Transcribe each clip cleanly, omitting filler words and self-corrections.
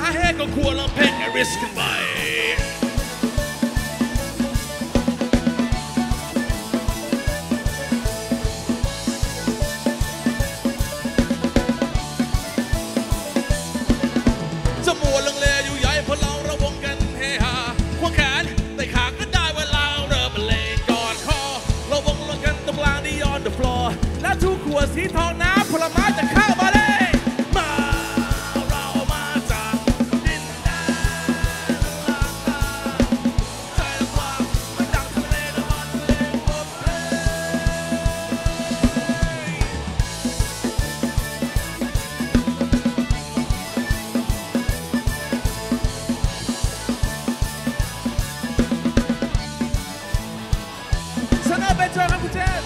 เฮก็ควรลองเพลงริสกันไปจะมัวลังเลอยู่ใหญ่เพราะเราระวงกันเฮฮาควงแขนแต่ขาก็ได้เวลาเริ่มเล่นกอดคอระวงกันตรงกลางที่ on the floor และทุกขวดสีทองน้ำผลไม้จะเข้ามาเลยมาเรามาจากดินแดนลาตาใจละกว้างไม่ดังทะเลน้ำมันเพลงบทเพลงสนอเป็นโจครับคุณเจน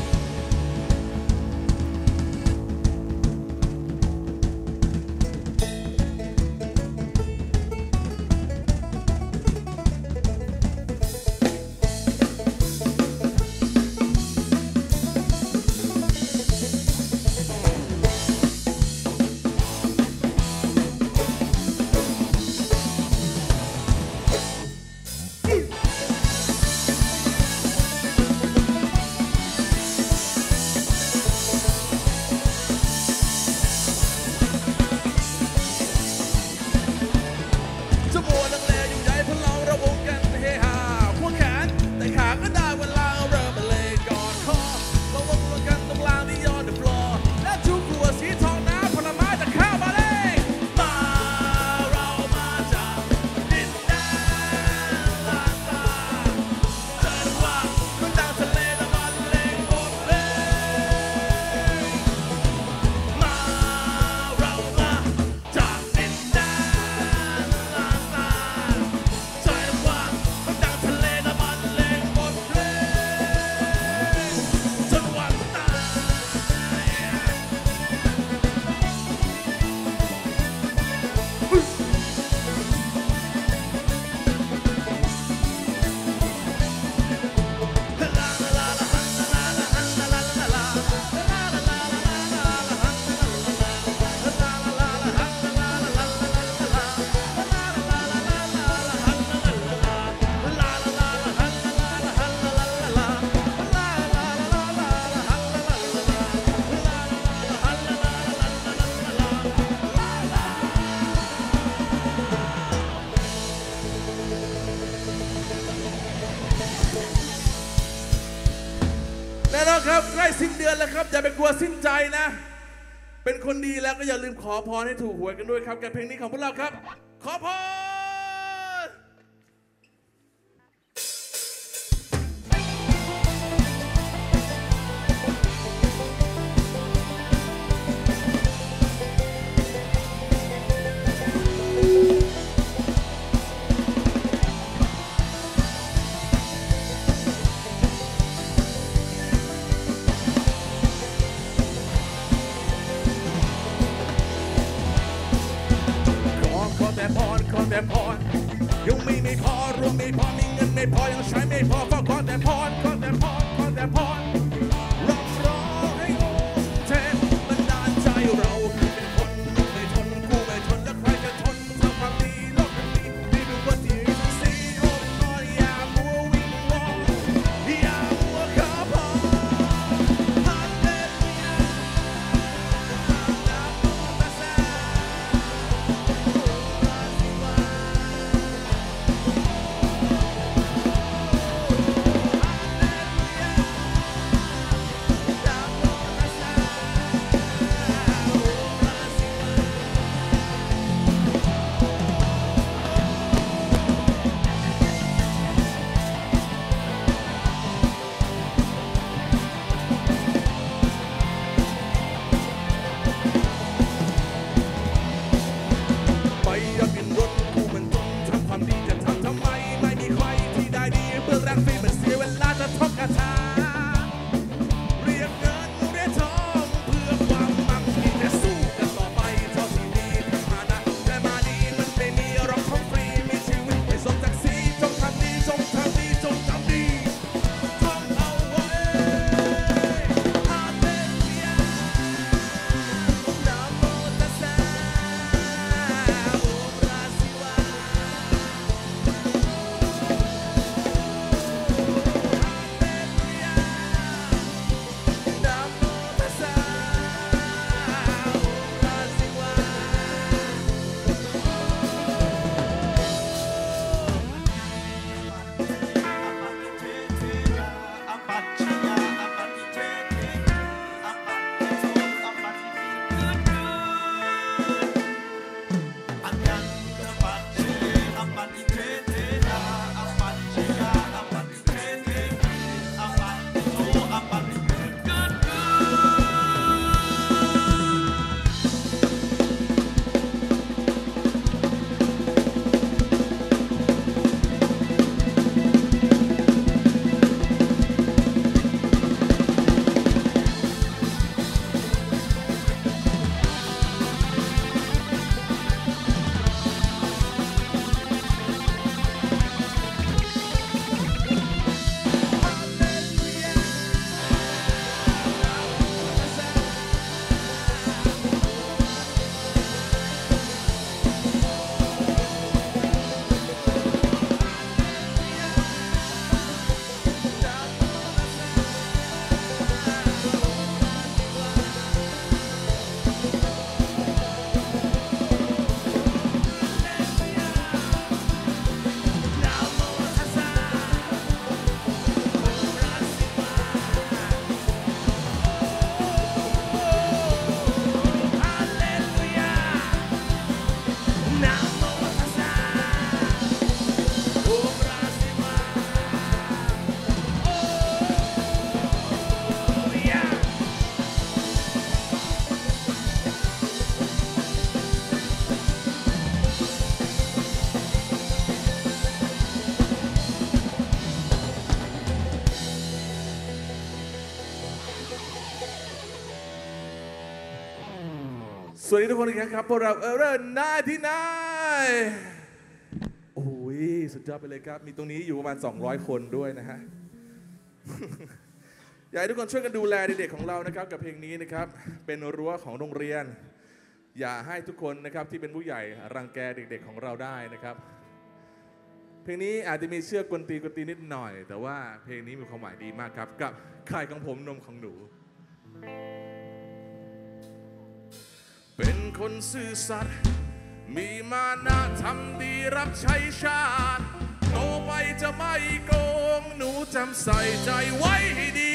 ครับใกล้สิ้นเดือนแล้วครับอย่าไปกลัวสิ้นใจนะเป็นคนดีแล้วก็อย่าลืมขอพรให้ถูกหวยกันด้วยครับกับเพลงนี้ของพวกเราครับขอพรแต่พรยังไม่พอรวมไม่พอมีเงินไม่พอยังใช้ไม่พอขอแต่พรขอแต่พรขอแต่พรรับรองให้องค์เทพบันดาลใจเราเป็นคนไม่ทนคู่ไม่ทนและใครจะทนทำความดีโลกนี้ไม่รู้ว่าที่สีโอ้น้อยอย่ามัววิ่งวอนอย่ามัวขอพรฮัลเลลูยานะโมตัสสะฮัลเลสวัสดีทุกคนอีกครั้งครับพวกเรา99โอ้ยสุดยอดไปเลยครับมีตรงนี้อยู่ประมาณ200คนด้วยนะฮะ อยากให้ทุกคนช่วยกันดูแลเด็กๆของเรานะครับกับเพลงนี้นะครับเป็นรั้วของโรงเรียนอย่าให้ทุกคนนะครับที่เป็นผู้ใหญ่รังแกเด็กๆของเราได้นะครับเพลงนี้อาจจะมีเชือกกวนตีนิดหน่อยแต่ว่าเพลงนี้มีความหมายดีมากครับกับไข่ของผมนมของหนูเป็นคนซื่อสัตย์มีมานะทำดีรับใช้ชาติโตไปจะไม่โกงหนูจำใส่ใจไว้ให้ดี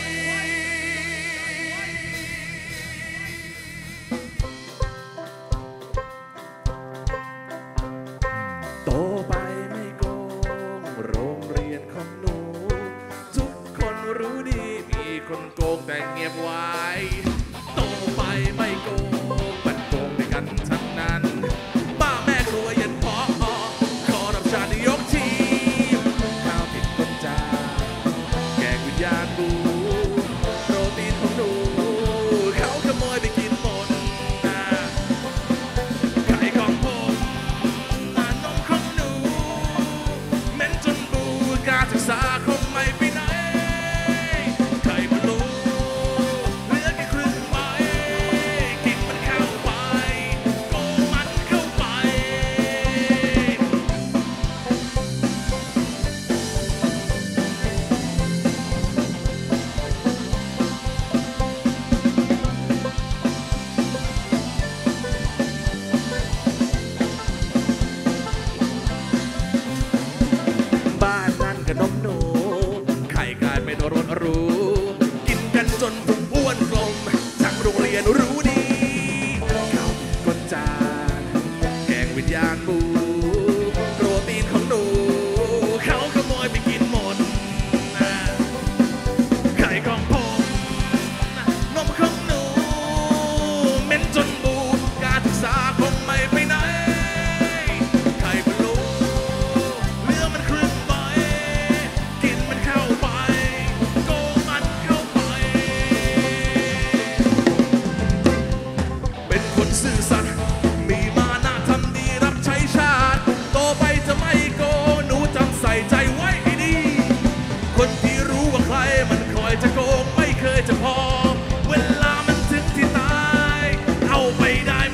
โตไปไม่โกงโรงเรียนของหนูทุกคนรู้ดีมีคนโกงแต่เงียบไว้โตไปไม่โกงมันโกงด้วยกันทั้งนั้นป้าแม่ครัวยันพอขอรับชาติยกทีข้าวผิดคนจาแกงวิญญาณบูโปรตีนของหนูเขาขโมยไปกินหมดไข่ของผมนมของหนูเหม็นจนบูการศึกษาคงไม่ไปไหนไข่พะโล้เหลือแค่ครึ่งใบกินมันเข้าไปโกงมันเข้าไปบ้านนั้นขนมหนูไข่กลายเป็นรสรู้กินกันจนพุงอ้วนกลมทั้งโรงเรียนรู้ดีข้าวก้นจานแกงวิญญาณบูโปรตีนของหนูเขาขโมยไปกินหมดไข่ของผมนมของหนูเหม็นจนบูการศึกษาคงไม่ไปไหนไข่พะโล้เหลือมันครึ่งใบกินมันเข้าไปโกงมันเข้าไปเป็นคนซื่อสัตย์มีมานะทำดีรับใช้ชาติโตไปจะไม่โกงหนูจำใส่ใจไว้ให้ดีคนที่รู้ว่าใครมันคอยจะโกงไม่เคยจะพอเวลามันถึงที่ตายเอาไปได้ไหม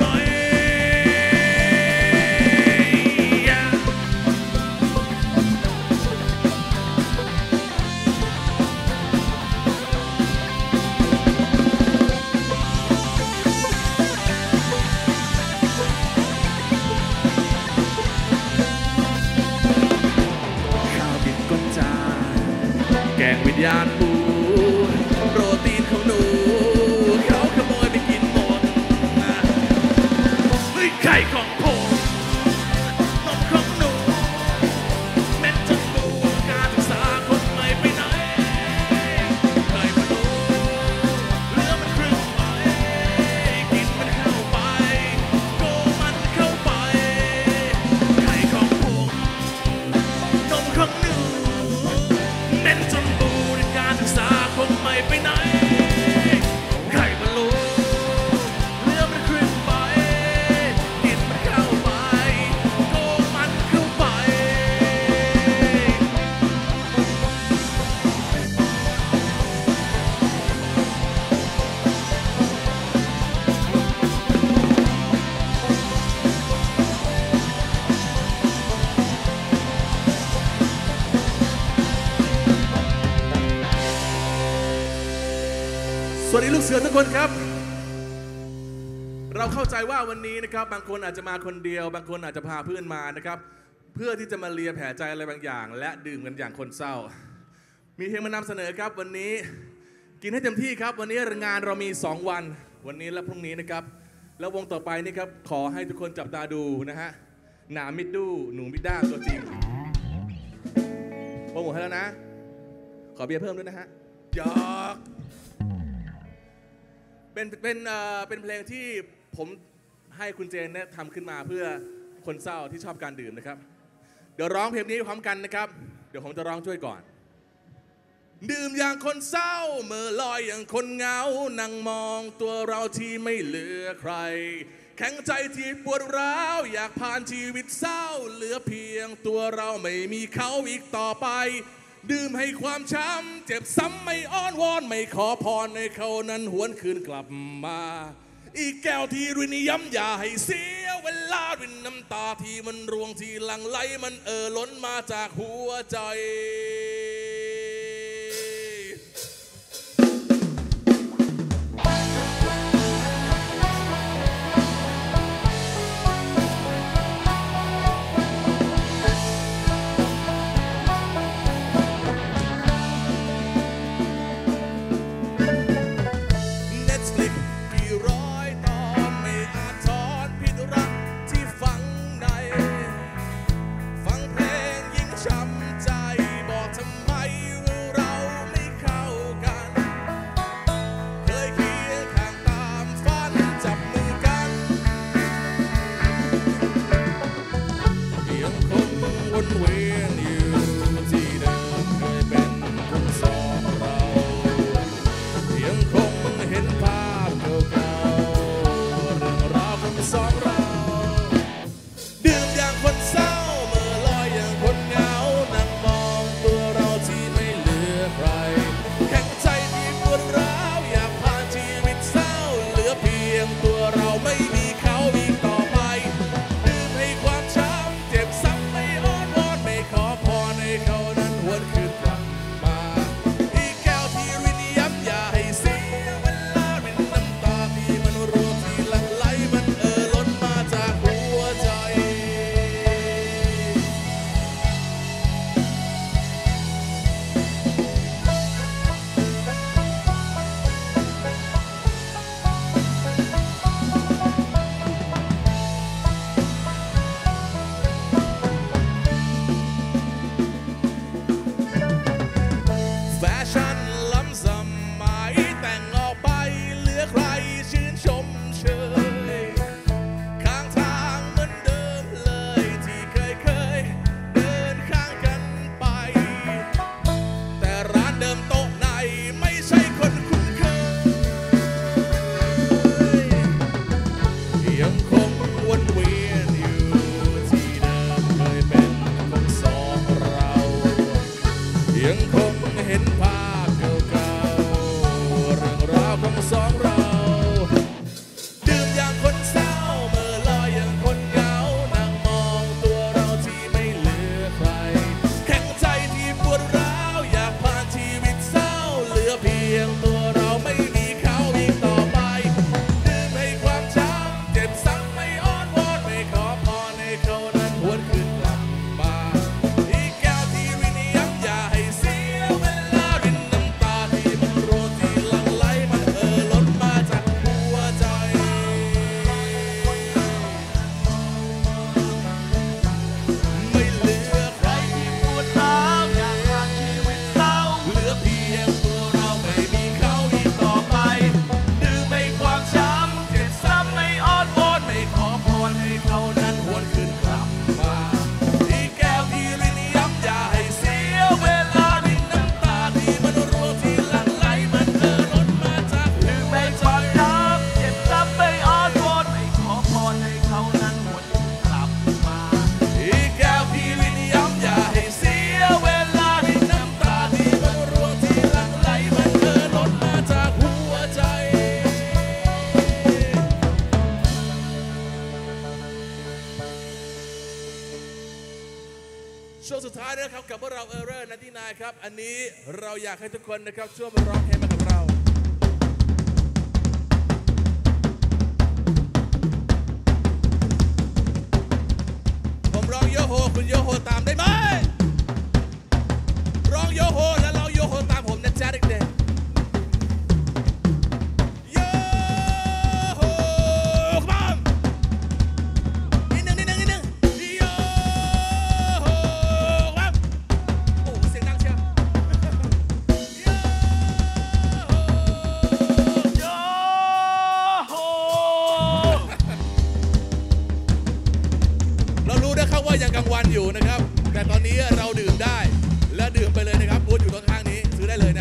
ข้าวบิดก้นจานแกงวิญญาณบูโปรตีนของหนูเขาขโมยไปกินหมดเฮ้ยไข่ของผมนมของหนูเม็ดจนบูการศึกษาคงไม่ไปไหนไข่พะโล้เหลือมันครึ่งใบกินมันเข้าไปโกงมันเข้าไปไข่ของผมนมของหนูเน้นจนบูการศึกษาคงไม่ไปไหนไข่พะโล้เหลือมันครึ่งใบกินมันเข้าไปโกงมันเข้าไปสวัสดีลูกเสือทุกคนครับเราเข้าใจว่าวันนี้นะครับบางคนอาจจะมาคนเดียวบางคนอาจจะพาเพื่อนมานะครับเพื่อที่จะมาเลียแผลใจอะไรบางอย่างและดื่มกันอย่างคนเศร้ามีเพลงมานำเสนอครับวันนี้กินให้เต็มที่ครับวันนี้งานเรามี2วันวันนี้และพรุ่งนี้นะครับแล้ววงต่อไปนี่ครับขอให้ทุกคนจับตาดูนะฮะหนามิดดูหนูมิดด้าตัวจริงโปรโมทให้แล้วนะขอเบียร์เพิ่มด้วยนะฮะหยอกเป็นเพลงที่ผมให้คุณเจนเนี่ยทำขึ้นมาเพื่อคนเศร้าที่ชอบการดื่มนะครับเดี๋ยวร้องเพลงนี้พร้อมกันนะครับเดี๋ยวผมจะร้องช่วยก่อนดื่มอย่างคนเศร้าเมื่อลอยอย่างคนเหงานั่งมองตัวเราที่ไม่เหลือใครแข็งใจที่ปวดร้าวอยากผ่านชีวิตเศร้าเหลือเพียงตัวเราไม่มีเขาอีกต่อไปดื่มให้ความช้ำเจ็บซ้ำไม่อ้อนวอนไม่ขอพรให้เขานั้นหวนคืนกลับมาอีกแก้วที่รินย้ำอย่าให้เสียเวลารินน้ำตาที่มันร่วงที่หลั่งไหลมันล้นมาจากหัวใจ ช่วงสุดท้ายนะครับกับพวกเราเออร์เรอร์99ครับอันนี้เราอยากให้ทุกคนนะครับช่วยมาร้องเพลงมากับเราผมร้องโยโฮคุณโยโฮตามได้ไหมร้องโยโฮแล้วเราโยโฮตามผมนะจ๊ะเด็กๆยังกลางวันอยู่นะครับแต่ตอนนี้เราดื่มได้และดื่มไปเลยนะครับบูธอยู่ข้างๆนี้ซื้อได้เลย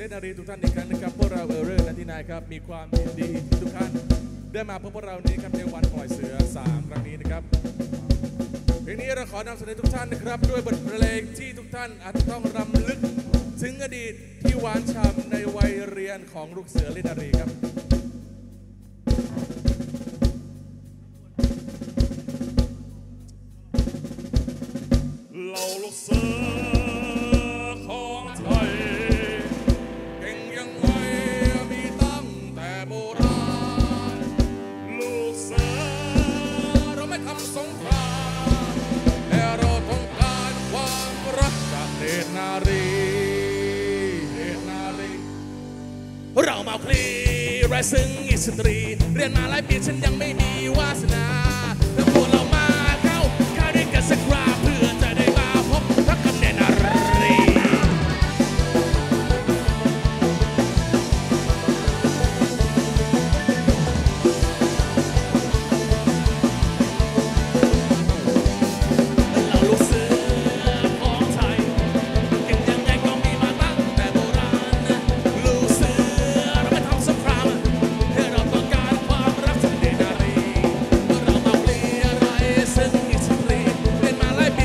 และนารีทุกท่านอีกครั้งนะครับพวกเราและที่นายครับมีความยินดีที่ทุกท่านได้มาพบพวกเรานี้ครับในวันปล่อยเสือ3ครั้งนี้นะครับเพลงนี้เราขอนำเสนอทุกท่านนะครับด้วยบทเพลงที่ทุกท่านอาจจะต้องรำลึกถึงอดีตที่หวานฉ่ำในวัยเรียนของลูกเสือและนารีครับเราลูกเสือของไทยเก่งยังไงมีตั้งแต่โบราณลูกเสือเราไม่ทำสงครามแต่เราต้องการความรักจากเดชนารีเรามาคลีไรซึ่งอิสตรีเรียนมาหลายปีฉันยังไม่มีวาสนาแล้วพวกเรามาเข้าด้วยกันสักคราเพื่อจะได้มาพบรักกับเดชนารีเราลูกเสือของไทยเก่งยังไงก็มีมาตั้งแต่โบราณลูกเสือเราไม่ทำสงครามให้เราต้องการความรักจากเดชนารีเรามาเปลี่ยนอะไรซึ่งอิสตรีเรียนมาหลาย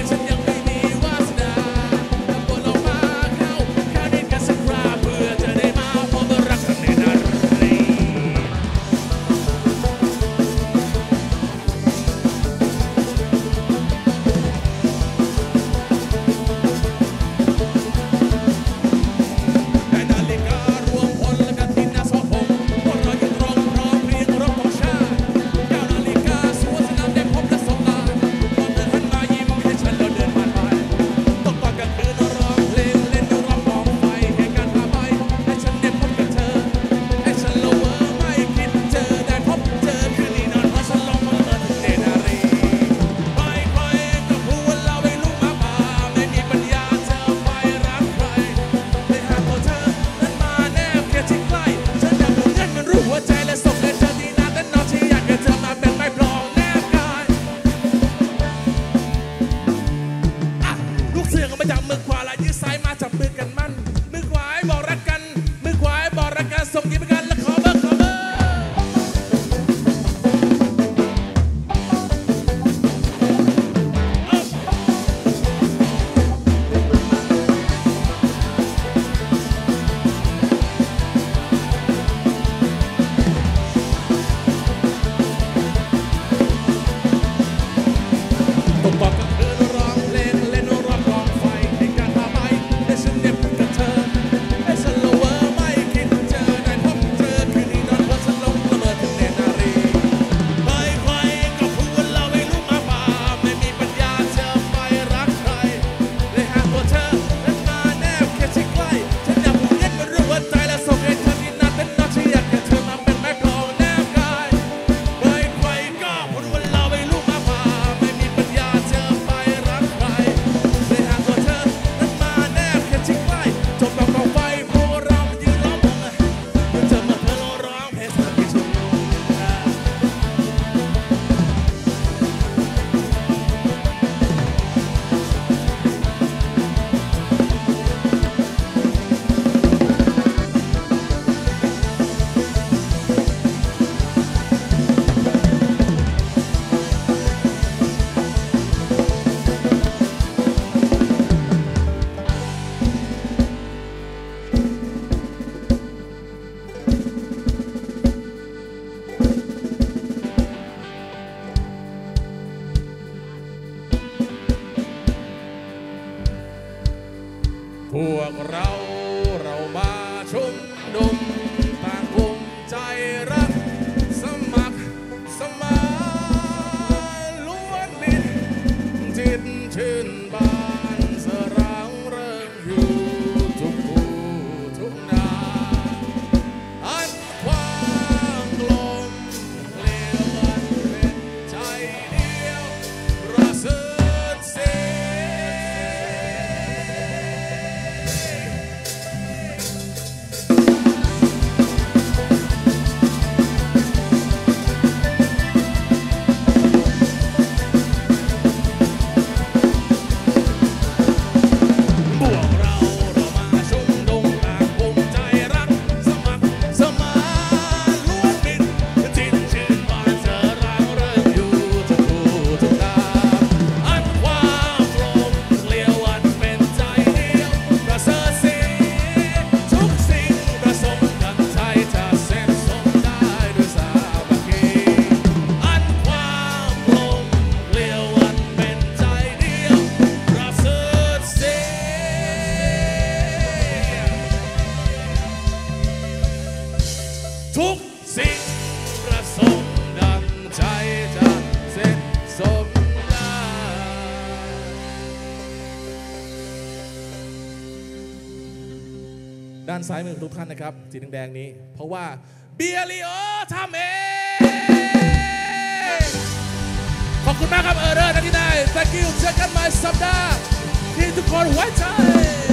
ด้านซ้ายมือทุกท่านนะครับสีแดงๆนี้เพราะว่าเบียริโอทำเองขอบคุณมากครับเออร์เรอร์นะที่ได้ thank you เจอกันใหม่สัปดาห์ที่ทุกคนไว้ใจ